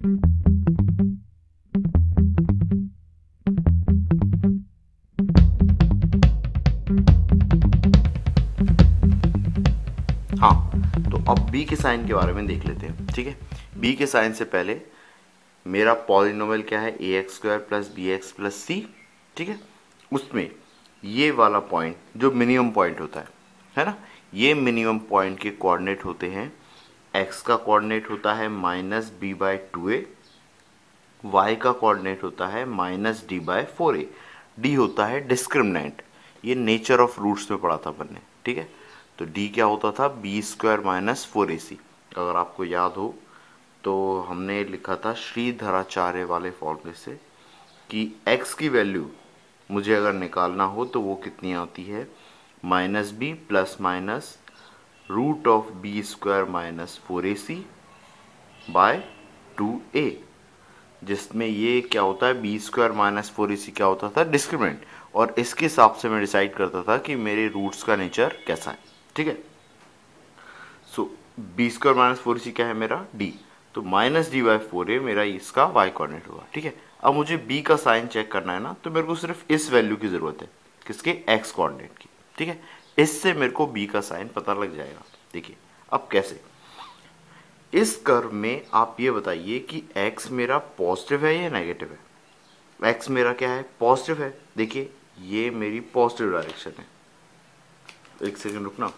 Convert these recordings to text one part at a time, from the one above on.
हाँ, तो अब बी के साइन के बारे में देख लेते हैं। ठीक है, बी के साइन से पहले मेरा पॉलिनोमियल क्या है, a x square plus b x plus c. ठीक है, उसमें ये वाला पॉइंट जो मिनिमम पॉइंट होता है ना, ये मिनिमम पॉइंट के कोऑर्डिनेट होते हैं, एक्स का कोऑर्डिनेट होता है minus b by two a, y का कोऑर्डिनेट होता है minus d by four a. D होता है डिस्क्रिमिनेंट, ये नेचर ऑफ रूट्स में पढ़ा था अपन ने। ठीक है, तो डी क्या होता था, b square minus four a c. अगर आपको याद हो तो हमने लिखा था श्रीधराचार्य वाले फॉर्मूले से कि x की वैल्यू मुझे अगर निकालना हो तो वो कितनी आती है, minus b plus minus root of b square minus four a c by two a, जिसमें ये क्या होता है, b square minus four a c क्या होता था, डिस्क्रिमिनेंट, और इसके हिसाब से मैं डिसाइड करता था कि मेरे रूट्स का नेचर कैसा है। ठीक है, so b square minus four c क्या है मेरा, डी, तो minus d by four a मेरा इसका वाई कोऑर्डिनेट होगा। ठीक है, अब मुझे बी का साइन चेक करना है ना, तो मेरे को सिर्फ इस वैल्यू की ज़रूरत है, किसके, एक्स कोऑर्डिनेट की। ठीक है, इससे मेरे को बी का साइन पता लग जाएगा। देखिए अब कैसे, इस कर्व में आप ये बताइए कि एक्स मेरा पॉजिटिव है या नेगेटिव है। एक्स मेरा क्या है, पॉजिटिव है। देखिए ये मेरी पॉजिटिव डायरेक्शन है, एक सेकंड रुकना,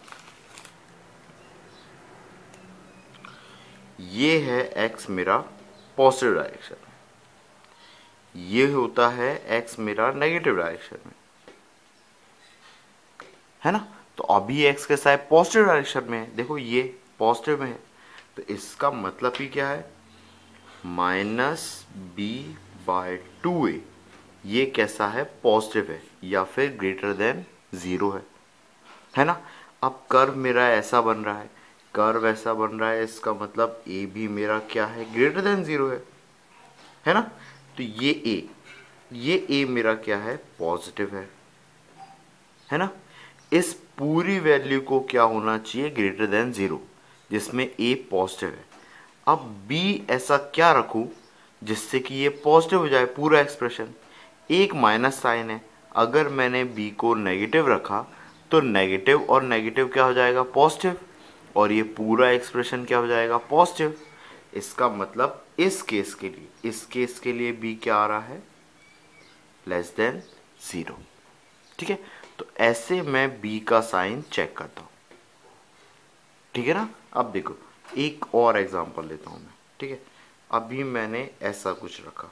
ये है एक्स मेरा पॉजिटिव डायरेक्शन, ये होता है एक्स मेरा नेगेटिव डायरेक्शन में, है ना। तो अभी एक्स कैसा है, पॉजिटिव डायरेक्शन में है, देखो ये पॉजिटिव में है, तो इसका मतलब ही क्या है, minus b by two a, ये कैसा है, पॉजिटिव है या फिर ग्रेटर देन ज़ीरो है ना। अब कर्व मेरा ऐसा बन रहा है, कर्व ऐसा बन रहा है, इसका मतलब ए भी मेरा क्या है, ग्रेटर देन ज़ीरो है ना। तो ये ए मेरा क्या है, पॉजिटिव है ना। इस पूरी वैल्यू को क्या होना चाहिए, ग्रेटर देन ज़ीरो, जिसमें ए पॉजिटिव है। अब बी ऐसा क्या रखूं जिससे कि ये पॉजिटिव हो जाए पूरा एक्सप्रेशन, एक माइनस साइन है, अगर मैंने बी को नेगेटिव रखा तो नेगेटिव और नेगेटिव क्या हो जाएगा, पॉजिटिव, और ये पूरा एक्सप्रेशन क्या हो जाएगा, पॉजिटिव। इसका मतलब इस केस के लिए बी क्या आ रहा है, लेस देन ज़ीरो। ठीक है, तो ऐसे मैं बी का साइन चेक करता हूं। ठीक है ना। अब देखो एक और एग्जांपल लेता हूं मैं। ठीक है, अभी मैंने ऐसा कुछ रखा,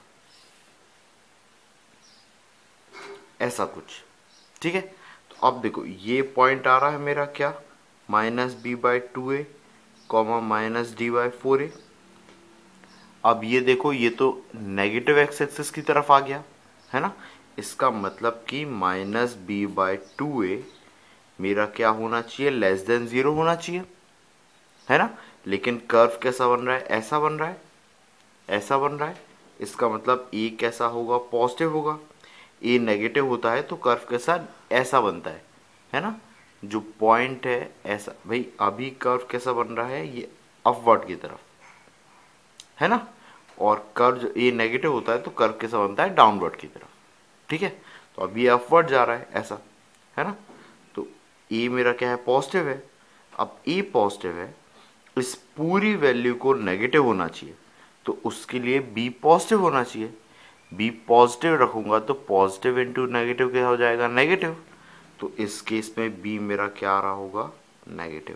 ऐसा कुछ। ठीक है, तो अब देखो ये पॉइंट आ रहा है मेरा क्या, minus b by two a comma minus d by four a. अब ये देखो ये तो नेगेटिव एक्स एक्सिस की तरफ आ गया, है ना। इसका मतलब कि minus b by two a मेरा क्या होना चाहिए, लेस देन ज़ीरो होना चाहिए, है ना। लेकिन कर्व कैसा बन रहा है, ऐसा बन रहा है, ऐसा बन रहा है। इसका मतलब ए कैसा होगा, पॉजिटिव होगा। ए नेगेटिव होता है तो कर्व कैसा, ऐसा बनता है ना। जो पॉइंट है ऐसा, भाई अभी कर्व कैसा बन रहा है, ये अपवर्ड की तरफ, है ना। और कर्व जो ए नेगेटिव होता है तो कर्व कैसा बनता है, डाउनवर्ड की तरफ। ठीक है, तो अभी अपवर्ड जा रहा है ऐसा, है ना। तो ए मेरा क्या है, पॉजिटिव है। अब ए पॉजिटिव है, इस पूरी वैल्यू को नेगेटिव होना चाहिए, तो उसके लिए बी पॉजिटिव होना चाहिए। बी पॉजिटिव रखूंगा तो पॉजिटिव इंटू नेगेटिव क्या हो जाएगा, नेगेटिव। तो इस केस में बी मेरा क्या आ रहा होगा, नेगेटिव।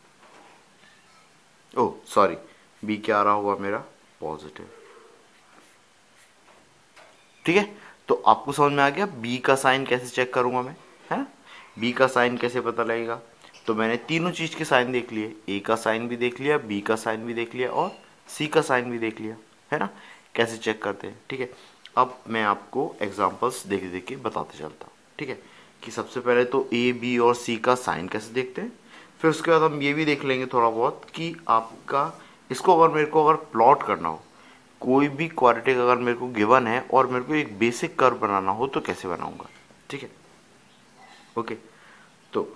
ओह सॉरी, बी क्या आ रहा होगा मेरा, पॉजिटिव। ठीक है, तो आपको समझ में आ गया बी का साइन कैसे चेक करूंगा मैं, है ना। बी का साइन कैसे पता लगेगा, तो मैंने तीनों चीज के साइन देख लिए, ए का साइन भी देख लिया, बी का साइन भी देख लिया और सी का साइन भी देख लिया, है ना। कैसे चेक करते हैं, ठीक है। अब मैं आपको एग्जांपल्स देख देख के बताते चलता हूँ। ठीक है, कि सबसे पहले तो ए बी और सी का साइन कैसे देखते हैं, फिर उसके बाद हम ये भी देख लेंगे थोड़ा बहुत कि आपका इसको अगर मेरे को अगर प्लॉट करना हो, कोई भी क्वाड्रेटिक अगर मेरे को गिवन है और मेरे को एक बेसिक कर्व बनाना हो तो कैसे बनाऊंगा। ठीक है, ओके। तो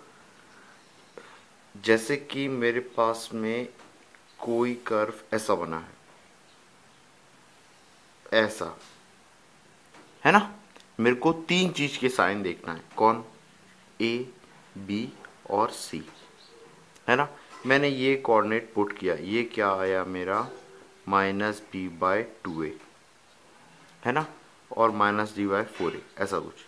जैसे कि मेरे पास में कोई कर्व ऐसा बना है, ऐसा, है ना। मेरे को तीन चीज के साइन देखना है, कौन, ए, बी और सी, है ना। मैंने ये कोऑर्डिनेट पुट किया, ये क्या आया मेरा, -b/2a, है ना, और -d/4a, ऐसा कुछ,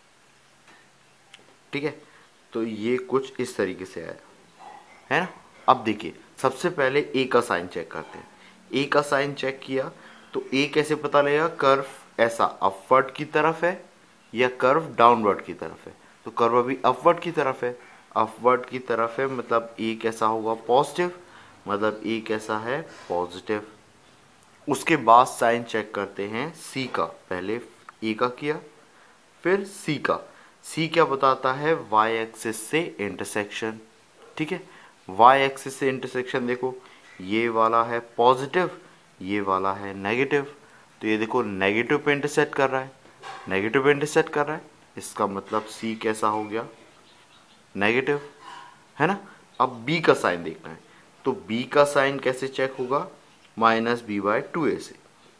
ठीक है। तो ये कुछ इस तरीके से आया, है ना। अब देखिए, सबसे पहले ए का साइन चेक करते हैं। ए का साइन चेक किया तो ए कैसे पता लगेगा, कर्व ऐसा अपवर्ड की तरफ है या कर्व डाउनवर्ड की तरफ है। तो कर्व अभी अपवर्ड की तरफ है, अपवर्ड की तरफ है मतलब ए कैसा होगा, पॉजिटिव, मतलब ए कैसा है, पॉजिटिव। उसके बाद साइन चेक करते हैं सी का, पहले ए का किया फिर सी का। सी क्या बताता है, वाई एक्सिस से इंटरसेक्शन, ठीक है। वाई एक्सिस से इंटरसेक्शन देखो, ये वाला है पॉजिटिव, ये वाला है नेगेटिव। तो ये देखो नेगेटिव पे इंटरसेक्ट कर रहा है, नेगेटिव पे इंटरसेक्ट कर रहा है, इसका मतलब सी कैसा हो गया, नेगेटिव, है ना। अब बी का साइन देखना है, तो बी का साइन कैसे चेक होगा, -b/2a से।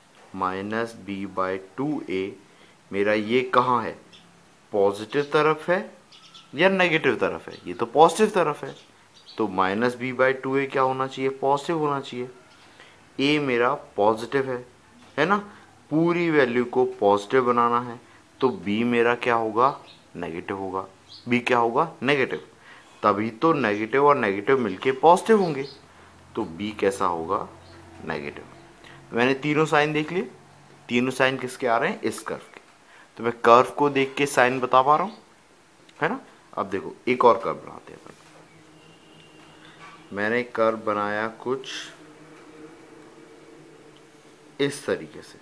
-b/2a मेरा ये कहाँ है, पॉजिटिव तरफ है या नेगेटिव तरफ है, ये तो पॉजिटिव तरफ है। तो -b/2a क्या होना चाहिए, पॉजिटिव होना चाहिए। ए मेरा पॉजिटिव है ना, पूरी वैल्यू को पॉजिटिव बनाना है, तो बी मेरा क्या होगा, नेगेटिव होगा। बी क्या होगा, नेगेटिव, तभी तो नेगेटिव और नेगेटिव मिलके पॉजिटिव होंगे। तो बी कैसा होगा, नेगेटिव। मैंने तीनों साइन देख लिए, तीनों साइन किसके आ रहे हैं, इस कर्व के। तो मैं कर्व को देख के साइन बता पा रहा हूँ, है ना। अब देखो एक और कर्व बनाते हैं अपन। मैंने कर्व बनाया कुछ इस तरीके से,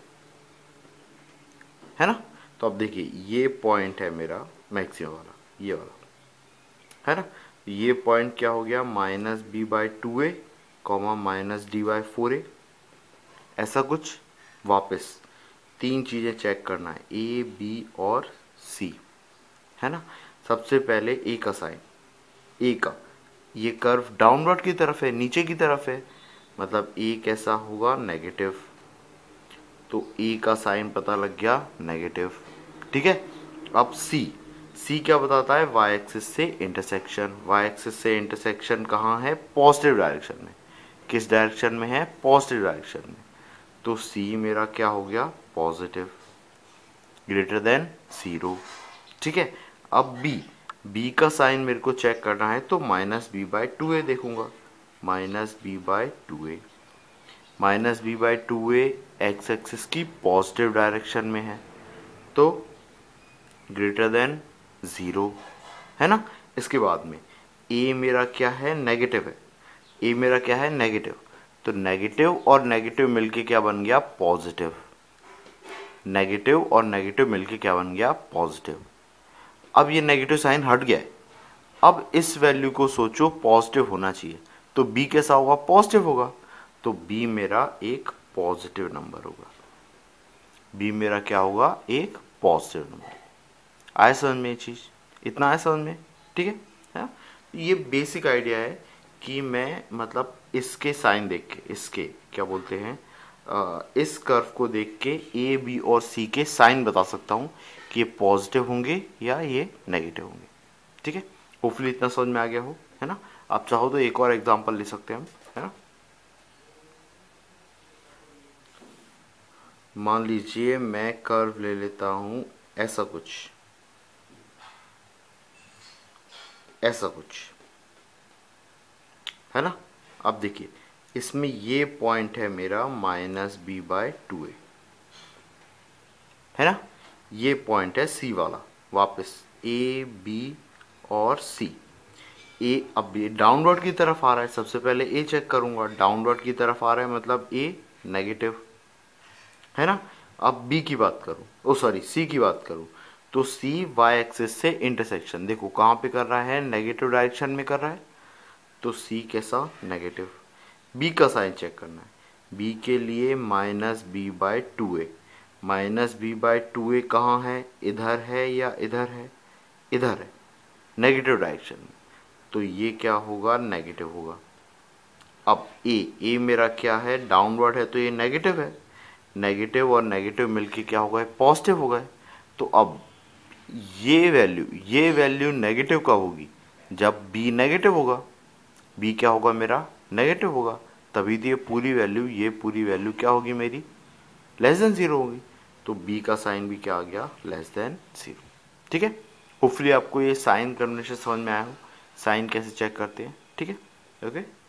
है ना। तो अब देखिए ये पॉइंट है मेरा मैक्सिमम वाला, ये वाला, है ना। ये पॉइंट क्या हो गया, -b/2a, -d/4a, ऐसा कुछ। वापस तीन चीज़ें चेक करना है, ए, बी और सी, है ना। सबसे पहले ए का साइन, ए का, ये कर्व डाउनवर्ड की तरफ है, नीचे की तरफ है, मतलब ए कैसा होगा, नेगेटिव। तो ए का साइन पता लग गया, नेगेटिव, ठीक है। अब सी, सी क्या बताता है, वाई एक्सिस से इंटरसेक्शन। वाई एक्सिस से इंटरसेक्शन कहाँ है, पॉजिटिव डायरेक्शन में। किस डायरेक्शन में है, पॉजिटिव डायरेक्शन में। तो सी मेरा क्या हो गया, पॉजिटिव, ग्रेटर देन 0, ठीक है। अब बी, बी का साइन मेरे को चेक करना है, तो -b/2a देखूंगा, -b/2a, -b/2a एक्स एक्सिस की पॉजिटिव डायरेक्शन में है, तो ग्रेटर देन 0, है ना। इसके बाद में ए मेरा क्या है, नेगेटिव है, ए मेरा क्या है, नेगेटिव। तो नेगेटिव और नेगेटिव मिलके क्या बन गया, पॉजिटिव। नेगेटिव और नेगेटिव मिलके क्या बन गया, पॉजिटिव। अब ये नेगेटिव साइन हट गया है। अब इस वैल्यू को सोचो पॉजिटिव होना चाहिए, तो बी कैसा होगा, पॉजिटिव होगा। तो बी मेरा एक पॉजिटिव नंबर होगा, बी मेरा क्या होगा, एक पॉजिटिव नंबर। आया समझ में ये चीज़, इतना आया समझ में, ठीक है। ये बेसिक आइडिया है कि मैं मतलब इसके साइन देख के, इसके क्या बोलते हैं, इस कर्व को देख के ए, बी और सी के साइन बता सकता हूँ कि ये पॉजिटिव होंगे या ये नेगेटिव होंगे, ठीक है। होपफुली इतना समझ में आ गया हो, है ना। आप चाहो तो एक और एग्जांपल ले सकते हैं हम, है ना। मान लीजिए मैं कर्व ले लेता हूँ ऐसा कुछ, ऐसा कुछ, है ना। अब देखिए इसमें ये पॉइंट है मेरा -b/2a, है ना। ये पॉइंट है सी वाला, वापस ए, बी और सी। ए अब ये डाउनवर्ड की तरफ आ रहा है, सबसे पहले ए चेक करूंगा, डाउनवर्ड की तरफ आ रहा है मतलब ए नेगेटिव, है ना। अब बी की बात करूं, ओ सॉरी सी की बात करूं, तो सी वाई एक्सिस से इंटरसेक्शन देखो कहाँ पे कर रहा है, नेगेटिव डायरेक्शन में कर रहा है, तो सी कैसा, नेगेटिव। बी का साइन चेक करना है, बी के लिए -b/2a, -b/2a कहाँ है, इधर है या इधर है, इधर है, नेगेटिव डायरेक्शन में, तो ये क्या होगा, नेगेटिव होगा। अब ए, ए मेरा क्या है, डाउनवर्ड है, तो ये नेगेटिव है, नेगेटिव और नेगेटिव मिलके क्या हो गए, पॉजिटिव हो गए। तो अब ये वैल्यू नेगेटिव कब होगी, जब b नेगेटिव होगा। b क्या होगा मेरा, नेगेटिव होगा, तभी तो ये पूरी वैल्यू क्या होगी मेरी, लेस देन जीरो होगी। तो b का साइन भी क्या आ गया, लेस देन जीरो। ठीक है, होपफुली आपको ये साइन कन्वेंशन समझ में आया हो, साइन कैसे चेक करते हैं। ठीक है, ओके।